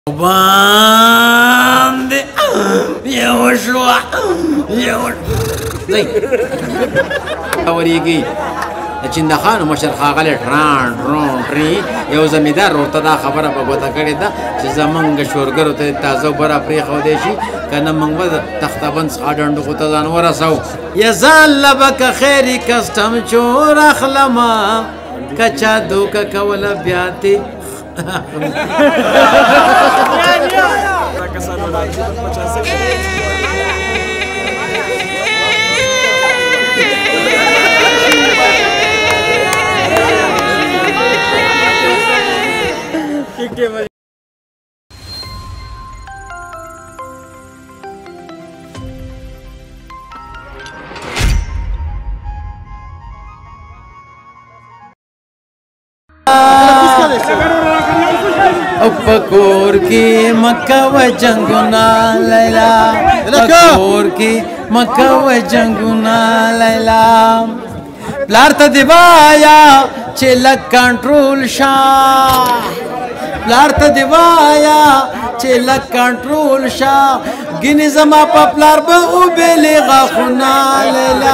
باندې یو شوه ځئ ورېږي د چندخانو مشر ښاغلی ټران ډرون ټري یو زمیندار ورته دا خبره په ګوته کړې ده چې زمونږ شورګرو ته تازه اوبه را پرېښودی شي که نه موږ به د تختبند څخه ډنډوکو ته ځان ورسوو یا ځان له به که خیري کسټم چور اخلمه که چا دوکه کوله بیا تې پکور کی مکہ و جنگنا لیلا پکور کی مکہ و جنگنا لیلا پلار ته دی وایا چې لږ کنټرول شه پلار ته دی وایا چې لږ کنټرول شه ګینې زما په پلار به وبېلې غاښونه لیلا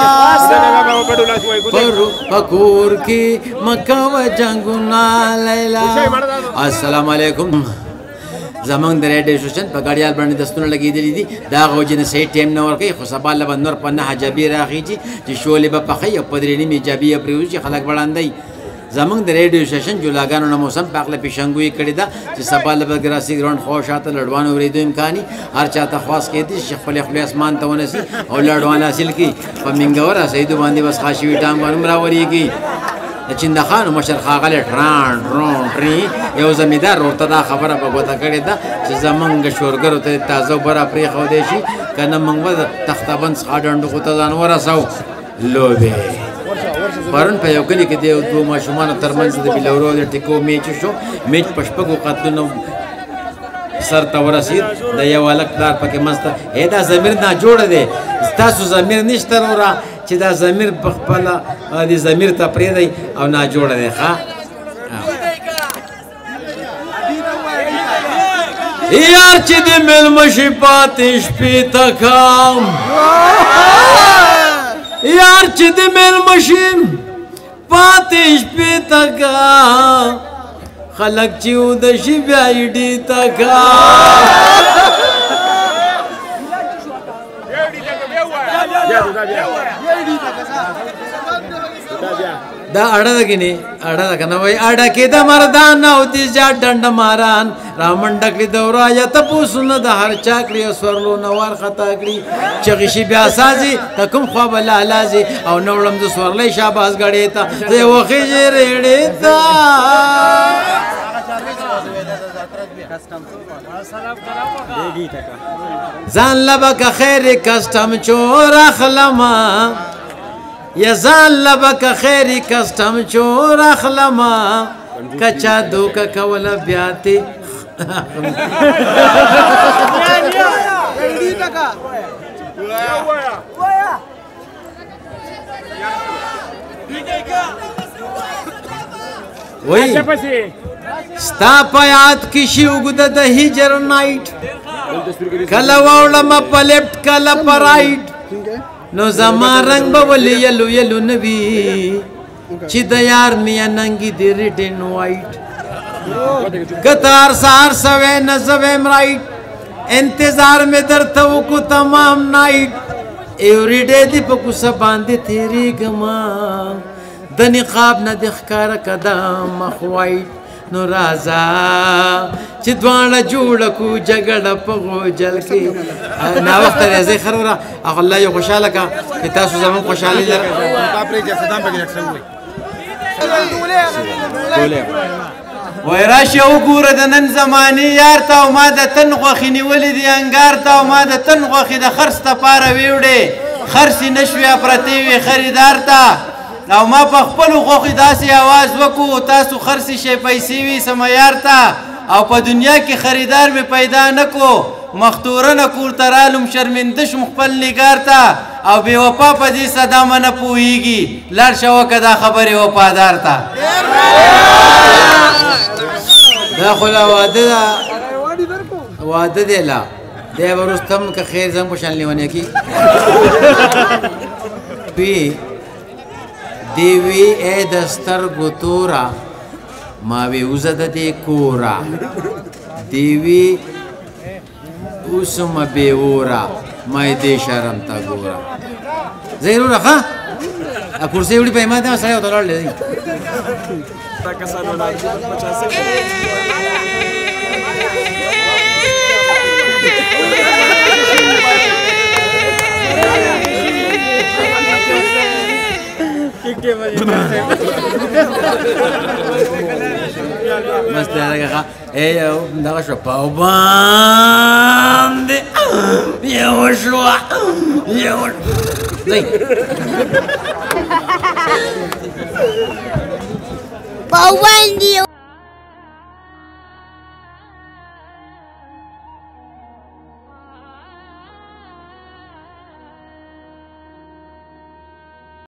پکور کې مکه و جنګونه لیلا السلام علیکم زمونږ د ریډیو سټیشن په ګاډیال باندې دستونه لګېدلي دي د هغه وجې نه صحیح ټایم نه ورکوي خو سبا له به نور په 9 جبې راخیږي چې شولې به پخوي او په 3 نیمې جبې یې پرېوځي چې خلک بړاندوي زمونږ د ریډیو سټیشن جولاګانو نه موسم په هکله پیشنګویي کړې ده چې سبا له به ګراسي ګراونډ خوا شاته لړوان اورېدو امکاني هر چاته خواست کېدي چې خپلې خولې اسمان ته ونسي او لړوان حاصل کړي په منګوره سیدو باندې بس خا شوي ټانګ باندې هم راورېږي د چندخانو مشر ښاغلی ټران ډرون ټري یو زمیندار ورته دا خبره په ګوته کړې ده چې زمونږ شورګرو ته تازه اوبه را پرېښودی شي که نه موږ به د تختبند څخه ډنډوکو ته ځان ورسوو لوبې پرون په یو کلي کې د یو دوو ماشومانو تر منځ د بلورو د ټیکو میچ شو میچ په شپږو قتلونو سر ته ورسید د یو هلک پلار پکې منځ ته دا ضمیر ناجوړه دی ستاسو ضمیر نشته وروره چې دا ضمیر په خپله دې ضمیر ته پرېږدئ او ناجوړه دی ښه یار چې د مېلمه شي پاتې شپې ته کام یار چې د مېلمه شي پاتې شپې ته کام خلک چې وده شي بیا یې ډي ته کام دا اړه ده کني اړه ده کنه وای اړه کې د مردان او دې جا ډنډ ماران رامنډ کړي دورا یا ته پوسونه د هر چا کړي سورلو نوار خطا کړي چغې شي بیا سازي ته کوم خوا بل لازي او نوړم د سورلې شاباز غړې ته زه وخې رېړې ته ځان لبک خیر کسٹم چور اخلما یا ځان لبک خیر کسٹم چور اخلما کچا دوکه کوله بیا تې وای ستا په یاد کې شي اوږده د هجر نایټ کله واوړم په لیفټ کله په رایټ نو زما رنګ به ولې یلو یلو نه وي چې د یار میا ننګي د ریډ اینډ وایټ کتار سهار سوی نه زویم رایټ انتظار مې درته وکړو تمام نایټ ایوري ډے دې په کوڅه باندې تېرېږمه د نقاب نه د ښکاره که دا مخ وایټ نو راځه چې دواړه جوړه کو جګړه په غوجل کې ناوخته دی ځئ ښه وروره هغه الله یو خوشحاله که چې تاسو زموږ خوشحالي وای راشه وګوره د نن زمانې یار ته او ما د تن غوښې نیولې دي انګار ته او ما د تن غوښې د خرڅ دپاره ویوړې خرڅې نه شوې پرتې وې خریدار ته او ما په خپلو غوښې داسې اواز وکړو تاسو خرڅې شئ پیسې وي سمه یار ته او په دنیا کې خریدار مې پیدا نه کړو مختورنه کور ته رالم شرمنده شم خپل نګار ته او بې وفا په دې صدمه نه پوهېږي لاړ شه وکړه دا خبرې وفادار ته دا خو لا واده ده वादा देला देव रुस्तम का खैर जम पशान लेवाने की पी देवी ए दस्तर गुतोरा मावे उज़द दे कोरा देवी उसम बेवोरा माय दे शरम ता गोरा जरूर रखा कुर्सी उड़ी पे माते सारे उतार ले मस्त लगा ए दागा शो पाउबांद ये वशवा नहीं पाउबांद